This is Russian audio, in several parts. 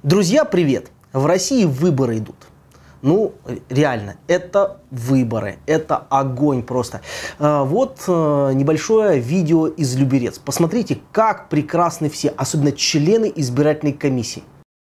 Друзья, привет! В России выборы идут. Ну, реально, это выборы, это огонь просто. Вот небольшое видео из Люберец. Посмотрите, как прекрасны все, особенно члены избирательной комиссии.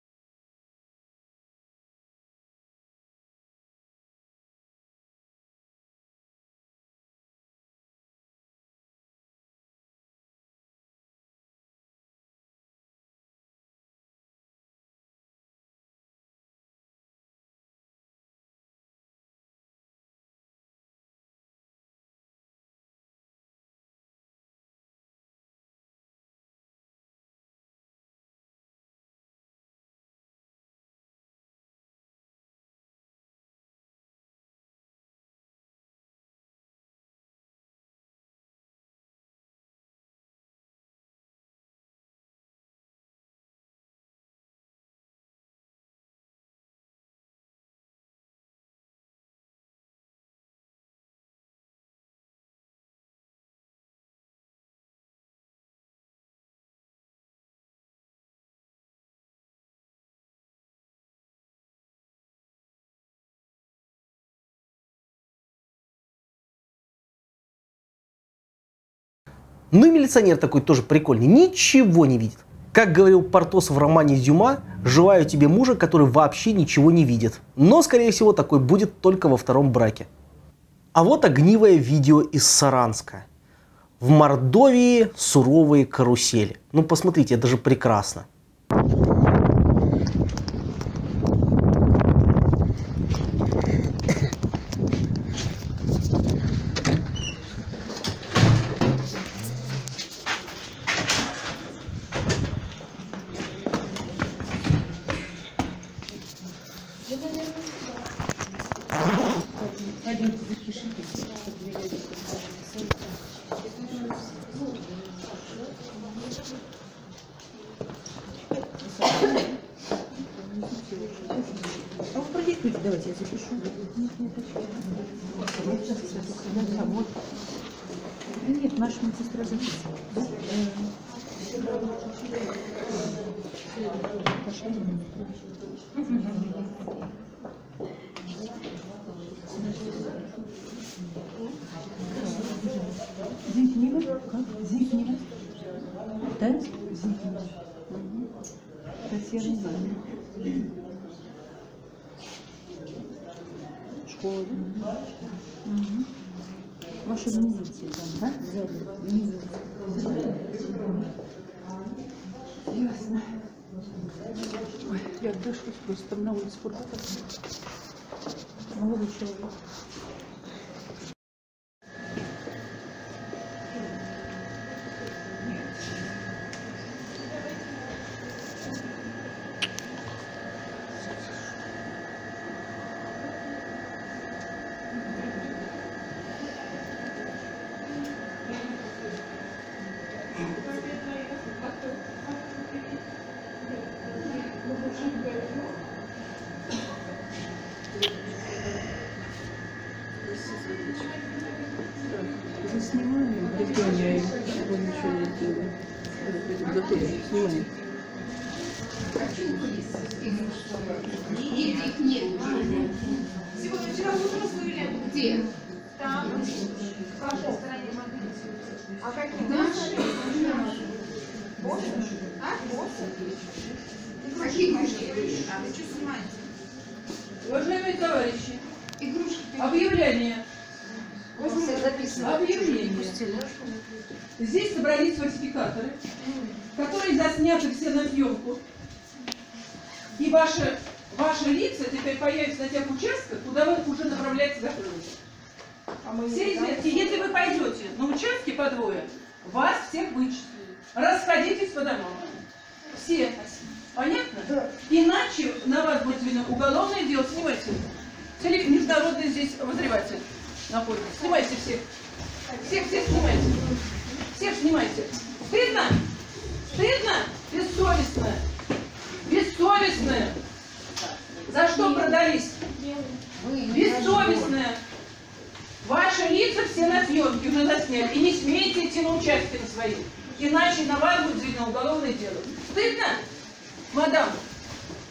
Ну и милиционер такой тоже прикольный, ничего не видит. Как говорил Портос в романе Дюма, желаю тебе мужа, который вообще ничего не видит. Но, скорее всего, такой будет только во втором браке. А вот огнивое видео из Саранска. В Мордовии суровые карусели. Ну, посмотрите, это же прекрасно. А вы продиктуйте, давайте я запишу. Нет, наша медсестра записывает. Зинфнива? Как? Зинфнива? Да? Зинфнива. Татьяна Ивановна. Школа. Угу. Ваша организация там, да? Внизу. Ясно. Ой, я отдышусь просто там на улице куда-то. Молодой человек. Заснимаем, дополняем, ничего не делаем. Снимаем. Их нет. Сегодня, вчера утром были. Где? Там. В каждой стороне магазина. А какие наши? Боссы? А? Боссы? Какие машины? А вы что снимаете? Уважаемые товарищи, Игрушки. объявление. Объявление. Объявление. Здесь собрались фальсификаторы, которые засняты все на съемку. И ваши лица теперь появятся на тех участках, куда вы уже направляете готовы. Все известны. Если вы пойдете на участки по двое, вас всех вычислят. Расходитесь по домам. Все. Понятно? Да. Иначе на вас будет введено уголовное дело. Снимайте. Международный здесь обозреватель находится. Снимайте всех. Всех снимайте. Всех снимайте. Стыдно? Стыдно? Бессовестно. Бессовестная. За что продались? Бессовестная. Ваши лица все на съемке уже засняли. И не смейте идти на участки на свои. Иначе на вас будет введено уголовное дело. Стыдно? Мадам,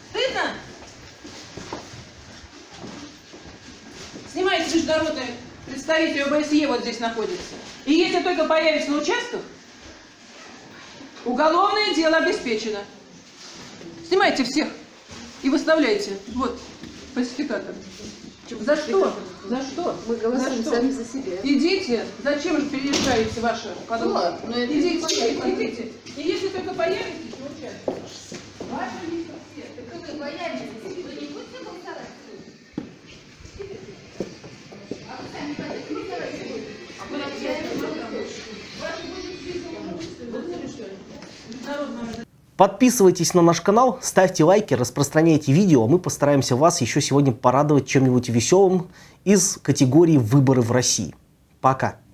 международный представитель ОБСЕ вот здесь находится. И если только появится на участках, уголовное дело обеспечено. Снимайте всех и выставляйте. Вот, фальсификатор. За что? За что? Мы голосуем сами за себя. Идите. Зачем же переезжаете ваши уголовные? Ну, это Идите, идите. И если только появитесь на участке, ваши лица все. Так вы появитесь, вы не будете голосовать? А вы сами хотите голосовать? А вы Подписывайтесь на наш канал, ставьте лайки, распространяйте видео. Мы постараемся вас еще сегодня порадовать чем-нибудь веселым из категории «Выборы в России». Пока!